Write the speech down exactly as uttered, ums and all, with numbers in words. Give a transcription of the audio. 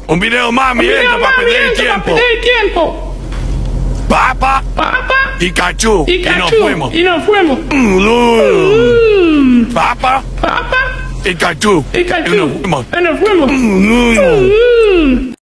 Un video más, mi gente, para perder tiempo. tiempo. Papa, Papa y cachú. y Y nos cachú. fuimos. Y nos fuimos. Mm, Mm. Papa, Papa y cachú. y cachú. Y nos fuimos. Y nos fuimos. Mm. Mm.